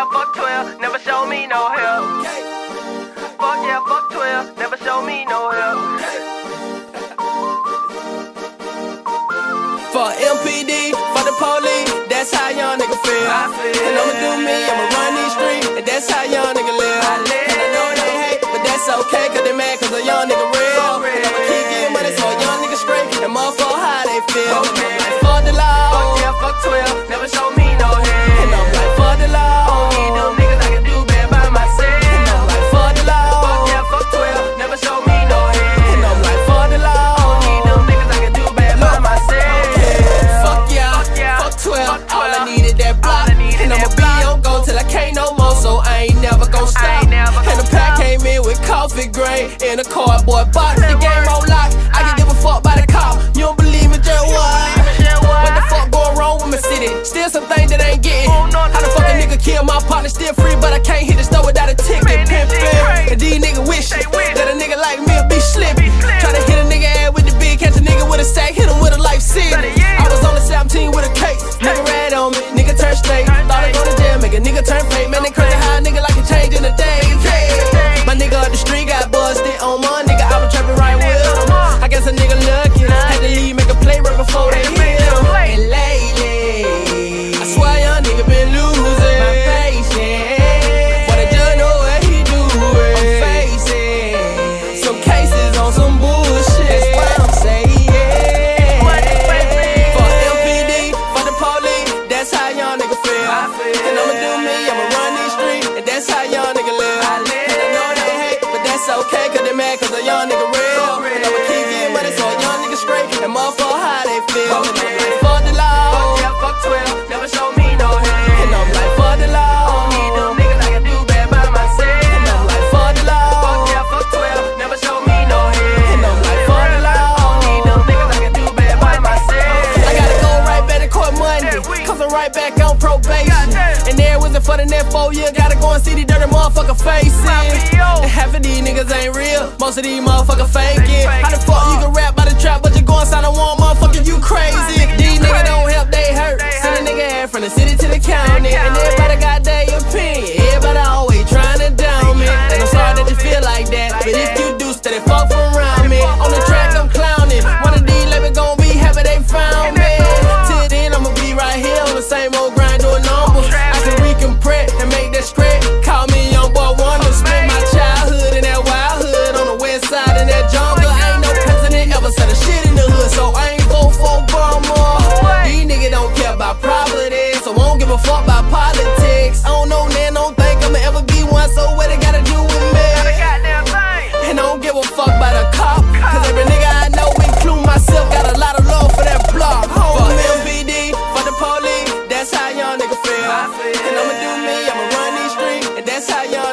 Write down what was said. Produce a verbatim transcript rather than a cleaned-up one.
yeah, fuck twelve, never show me no help. Fuck yeah, fuck twelve, never show me no help. For M P D, for the police, that's how young nigga feel. I feel. And I'ma do me, I'ma run these streets, and that's how young nigga live. I live. And I know they hate, but that's okay, cause they mad cause a young nigga real. So real. And I'ma keep getting money so a young nigga straight, and motherfucker how they feel. Okay. Like, fuck the law. Fuck yeah, fuck twelve, never show me no help. And I'm like, fuck the law. I don't need them niggas, I can do bad by myself. And I'm like, fuck the law. Fuck yeah, fuck twelve, never show me no help. And I'm like, fuck the law. I don't need them niggas, I can do bad by myself. Fuck yeah, Fuck yeah, fuck twelve. fuck All I twelve. need is that block. All I need is And I'ma that be block. on go till I can't no more, so I ain't never gon' stop. I ain't never And the gon' pack stop. came in with coffee grain in a cardboard box. The That game work. on lock. I can give a fuck by the cop. You don't believe me, just what? Just what? What the fuck going wrong with my city? Still some things that I ain't getting. Oh, no, How the fuck a nigga kill my partner? Still free, but I can't hit the store without a ticket. Man, this shit Pimpin'. crazy. And these niggas wish They wish. that a nigga like me would be slippin'. Be slippin'. Try to hit a nigga ass with the big, catch a nigga with a sack, hit him with a life sentence. Better yet. I was on the seventeen with a cake. Nigga ran on me, nigga turn straight. Turn Thought I go to jail, make a nigga turn fake. Man, they crazy how a nigga like a change in a day. Yeah. My nigga up the street got busted on my nigga. I was trapping right with him. I guess a nigga lucky. Had to leave, make a play right before they hit him. And lately, I swear young nigga been losing my patience. But I just know what he doing. I'm facing some cases on some bullshit. That's what I'm saying. For M P D, for the police, that's how young nigga feel. I feel. And I'ma do me, I'ma run these streets, and that's how young nigga live. I live. And I know they hate, but that's okay, cause they mad cause a young nigga real. So real. And I'ma keep getting money so a young nigga straight, and motherfucker how they feel. And I'm Okay. like, fuck the law. Fuck yeah, fuck twelve, never show me no help. And I'm like, fuck the I law. don't need them niggas, I can do bad by myself. And I'm like, fuck the law. Fuck yeah, fuck twelve, never show me no help. And I'm like, fuck the law. I don't need them niggas, I can do bad by myself. I gotta go right back to court Monday, cause I'm right back on probation. Goddamn. And there wasn't for the next four years, gotta go and see these dirty motherfucker faces. My P O. And half of these niggas ain't real, most of these motherfucker faking. They fake How the as fuck you fuck. can rap by the trap, but you go inside and want motherfucker, you crazy. nigga, These you niggas crazy. don't help, they hurt. They Send a hurt. nigga ass from the city to the county. And county. everybody got their opinion, everybody always trying to down me. tryna And I'm sorry down that you me. feel like that, Like but if that. you do, steady fuck from around me. On the track, I'm clowning. One of these labels gon' be happy they found And me. that's the one. Till then, I'ma be right here on the same old grind doing numbers. I can recompress and make that straight. Call me young boy wonder. Spent my childhood in that wild hood on the west side in that jungle. Ain't no president ever said a shit in the hood, so I ain't vote for Obama. These niggas don't care about property, so I don't give a fuck about politics. I don't know, man, don't think I'ma ever be one, so what it gotta do with me? Got a goddamn thing. And I don't give a fuck about a cop, cause every nigga I know, including myself, got a lot of love for that block. For M P D, for the police, that's how young nigga feel. I feel. And I'ma do me, I'ma run these streets, and that's how young